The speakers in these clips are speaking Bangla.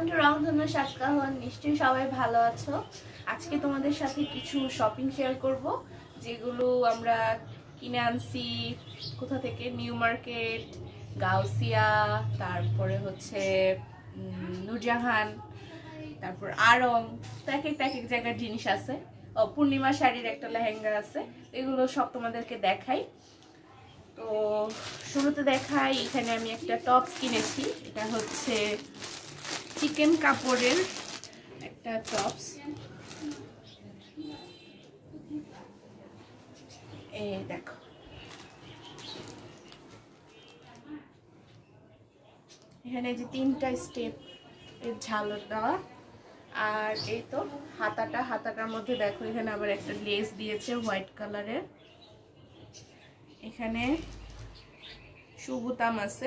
ওয়েলকাম টু রংধনু সাতকাহন। নিশ্চয়ই সবাই ভালো আছো। আজকে তোমাদের সাথে কিছু শপিং শেয়ার করব, যেগুলো আমরা কিনে আনছি কোথা থেকে, নিউ মার্কেট, গাউসিয়া, তারপরে হচ্ছে নূরজাহান, তারপর আড়ং। এক এক জায়গার জিনিস আছে। পূর্ণিমা শাড়ির একটা লেহেঙ্গা আছে। এগুলো সব তোমাদেরকে দেখাই। তো শুরুতে দেখাই, এখানে আমি একটা টপস কিনেছি। এটা হচ্ছে চিকেন কাপড়ের একটা টপস। এই দেখো, এখানে যে 3টা স্টেপ এর ঝালর দেওয়া। আর এই তো হাতাটার মধ্যে দেখো, এখানে আবার একটা লেস দিয়েছে হোয়াইট কালারের। এখানে সুবুতাম আছে।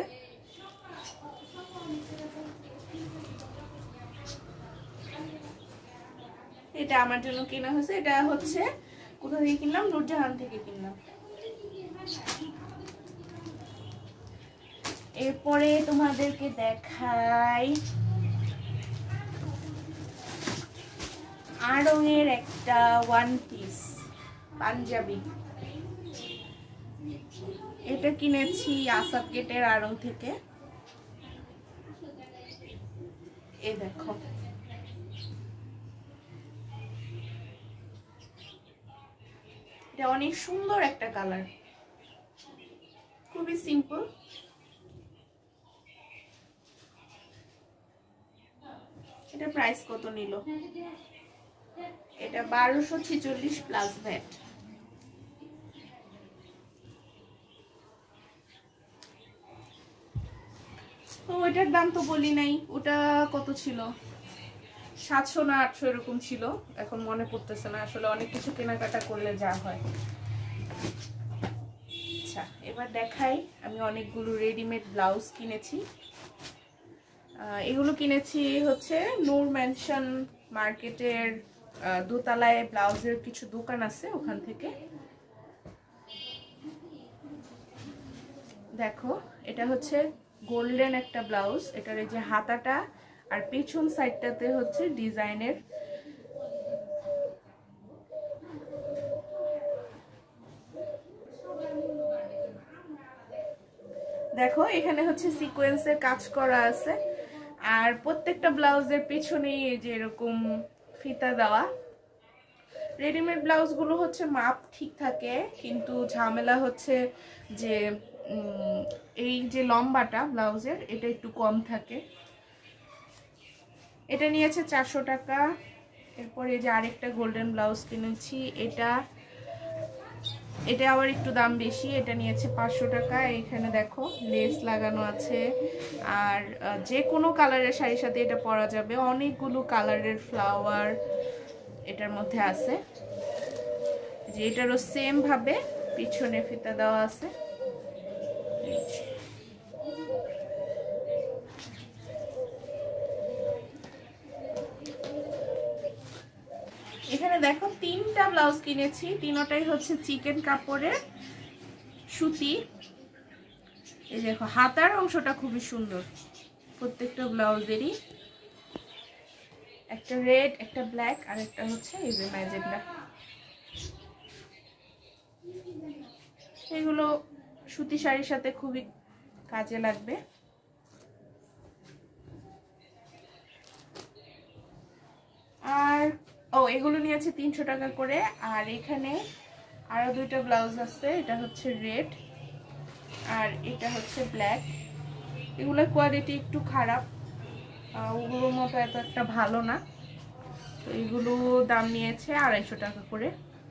এটা আমার জন্য কেনা হয়েছে। এটা হচ্ছে কোথা থেকে কিনলাম? নূরজাহান থেকে কিনলাম। এরপরে তোমাদেরকে দেখাই আড়ংয়ের একটা ওয়ান পিস পাঞ্জাবি। এটা কিনেছি আসাদ গেটের আড়ং থেকে। এই দেখো, এটা অনেক সুন্দর একটা কালার, খুবই সিম্পল। এটা প্রাইস কত নিল? এটা 1246 প্লাস ভ্যাট। তো ওইটার দাম তো বলি নাই, ওটা কত ছিল, 700 না 800 এরকম ছিল। এখন মনে পড়তেছে না, আসলে অনেক কিছু কেনাকাটা করলে যা হয়। আচ্ছা, এবার দেখাই, আমি অনেকগুলো রেডিমেড ব্লাউজ কিনেছি। এগুলো কিনেছি হচ্ছে নূর ম্যানশন মার্কেটের দোতলায় ব্লাউজের কিছু দোকান আছে, ওখান থেকে। দেখো, এটা হচ্ছে গোল্ডেন একটা ব্লাউজ। এটার এই যে হাতাটা আর পেছন সাইডটাতে হচ্ছে ডিজাইনের। দেখো, এখানে হচ্ছে সিকোয়েন্সের কাজ করা আছে। আর প্রত্যেকটা ব্লাউজের পেছনেই এই যে এরকম ফিতা দেওয়া। রেডিমেড ব্লাউজগুলো হচ্ছে মাপ ঠিক থাকে, কিন্তু ঝামেলা হচ্ছে যে এই যে লম্বাটা ব্লাউজের, এটা একটু কম থাকে। এটা নিয়েছে 400 টাকা। এরপর এই যে আরেকটা গোল্ডেন ব্লাউজ কিনেছি, এটা আবার একটু দাম বেশি। এটা নিয়েছে 500 টাকা। এখানে দেখো লেস লাগানো আছে। আর যে কোনো কালারের শাড়ির সাথে এটা পরা যাবে। অনেকগুলো কালারের ফ্লাওয়ার এটার মধ্যে আছে। যে এটারও সেম ভাবে পিছনে ফিতা দেওয়া আছে। এখানে দেখো 3টা ব্লাউজ কিনেছি। তিনটাই হচ্ছে চিকেন কাপড়ের সুতি। এই দেখো, হাতার অংশটা খুবই সুন্দর প্রত্যেকটা ব্লাউজেরই। একটা রেড, একটা ব্ল্যাক, আর একটা হচ্ছে এই যে ম্যাজেন্টা। এগুলো সুতি শাড়ির সাথে খুবই কাজে লাগবে। আর এগুলো নিয়েছে 300 টাকা করে। আর এখানে আরো 2টা ব্লাউজ আছে। এটা হচ্ছে রেড আর এটা হচ্ছে ব্ল্যাক। এগুলোর কোয়ালিটি একটু খারাপ, ওগুলোর মতো এত একটা ভালো না। তো এগুলো দাম নিয়েছে 250 টাকা করে।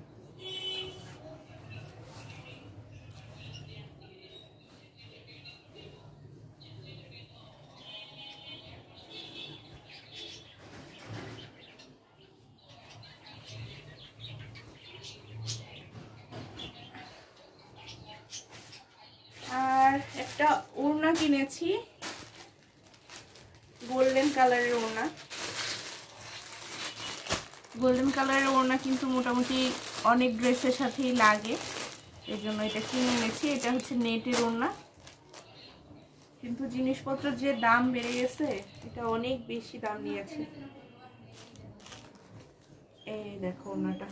আর একটা ওড়না কিনেছি, গোল্ডেন কালারের ওড়না। গোল্ডেন কালারের ওড়না কিন্তু মোটামুটি অনেক ড্রেসের সাথেই লাগে, এই জন্য এটা কিনে এনেছি। এটা হচ্ছে নেটের ওড়না। কিন্তু জিনিসপত্র যে দাম বেড়ে গেছে, এটা অনেক বেশি দাম নিয়েছে। এই দেখো ওনাটা,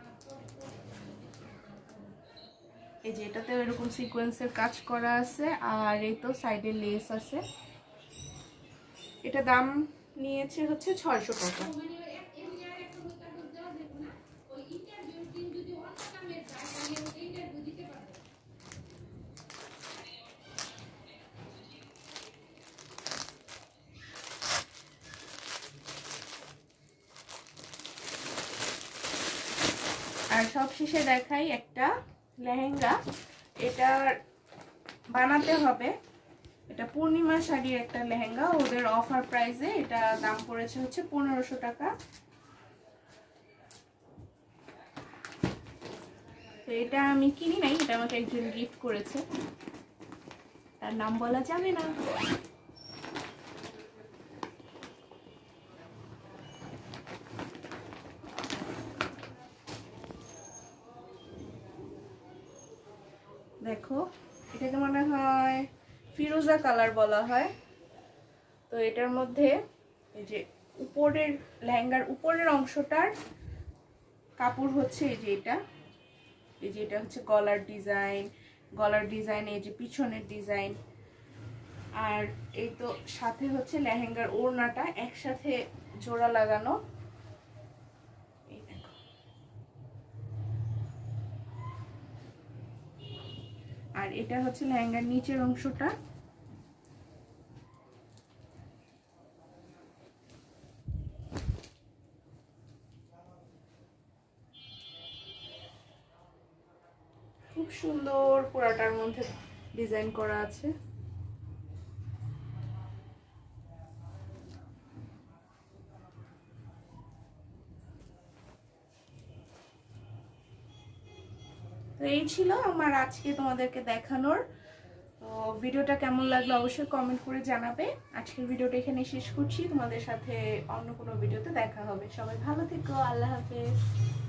এই যে এটাতে এরকম সিকোয়েন্সের কাজ করা আছে, আর এই তো সাইডে লেস আছে। এটা দাম নিয়েছে হচ্ছে 600 টাকা। আর সবশেষে দেখাই একটা লেহেঙ্গা। এটা বানাতে হবে, এটা পূর্ণিমা শাড়ির একটা লেহেঙ্গা, ওদের অফার প্রাইসে এটা দাম পড়েছে হচ্ছে 1500 টাকা। তো এটা আমি কিনি নাই, এটা আমাকে একজন গিফট করেছে, তার নাম বলা যাবে না। দেখো এটাকে মনে হয় ফিরোজা কালার বলা হয়। তো এটার মধ্যে এই যে উপরের লেহেঙ্গার উপরের অংশটার কাপড় হচ্ছে এই যে এটা, এই যে এটা হচ্ছে গলার ডিজাইন, এই যে পিছনের ডিজাইন, আর এই তো সাথে হচ্ছে লেহেঙ্গার ওড়নাটা একসাথে জোড়া লাগানো। এই দেখো, আর এটা হচ্ছে লেহেঙ্গার নিচের অংশটা। খুব সুন্দর পুরাটার মধ্যে ডিজাইন করা আছে। তো এই ছিল আমার আজকে তোমাদেরকে দেখানোর। তো ভিডিওটা কেমন লাগলো অবশ্যই কমেন্ট করে জানাবে। আজকের ভিডিওটা এখানে শেষ করছি, তোমাদের সাথে অন্য কোনো ভিডিওতে দেখা হবে। সবাই ভালো থেকো, আল্লাহ হাফেজ।